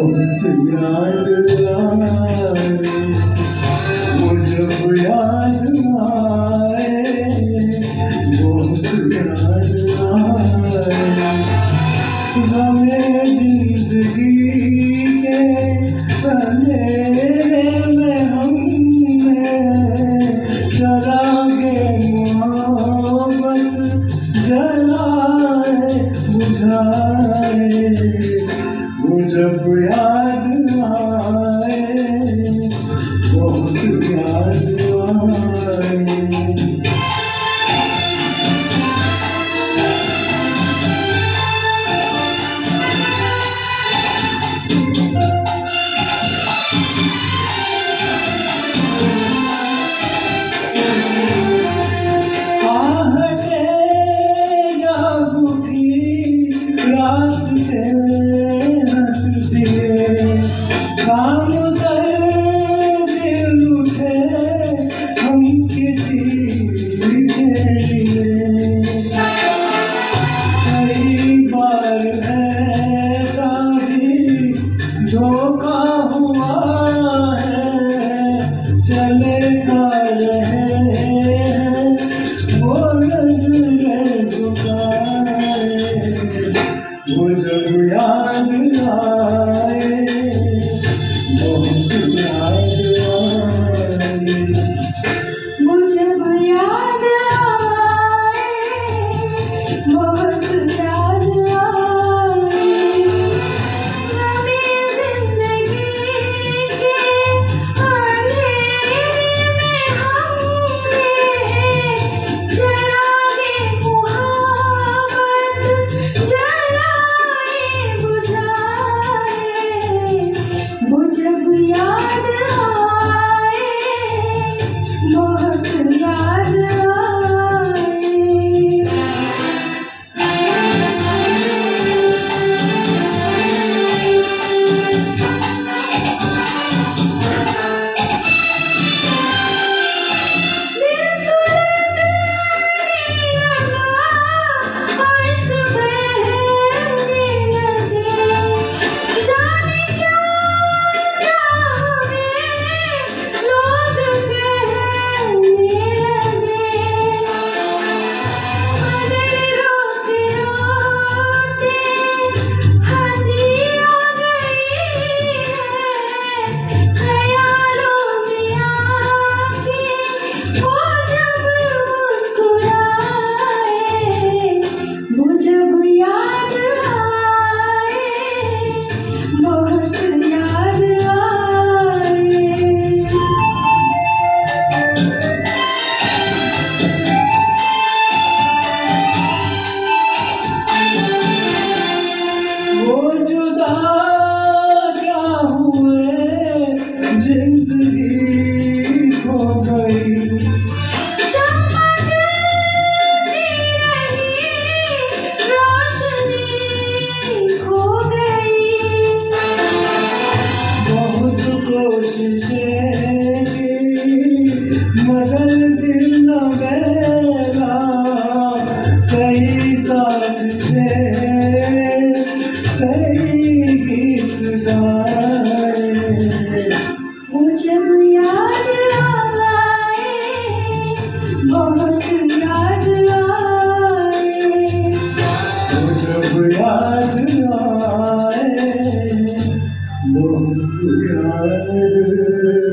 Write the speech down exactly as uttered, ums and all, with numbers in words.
बहुत याद आए, मुझे याद आए, बहुत याद आए। हमें जिंदगी के अंधेरे में हमने चरागे मोहब्बत जलाए बुझाए। वो जब याद आए, बहुत याद आए। रात से हंस दिए, काम कर दिल उठे हम किसी के लिए। कई बार ऐसा भी धोखा हुआ है, चले का रहे हैं वो नजरें झुकाए। वो जब याद आए, बहुत याद आए। वो जब याद आए, बहुत याद आए। हमें जिंदगी के अंधेरे में हमने चरागे मोहब्बत जलाए बुझाए। वो जब याद आए, बहुत याद आए। दिल सुलगने लगा, अश्क बहने लगे, जाने क्या क्या हमें लोग कहने लगे। मगर रोते रोते हंसी आ गई है, ख्यालों में आके वो जब मुस्कुराए। वो जब याद आए, बहुत याद आए। वो जुदा क्या हुए, जिंदगी खो गई। शम्मा जलती रही, रोशनी खो गई। बहुत कोशिशें की, मगर दिल न गया। कई ताज से कई गीत गाए। वो जब याद आए, बहुत याद आए। वो जब याद आए, बहुत याद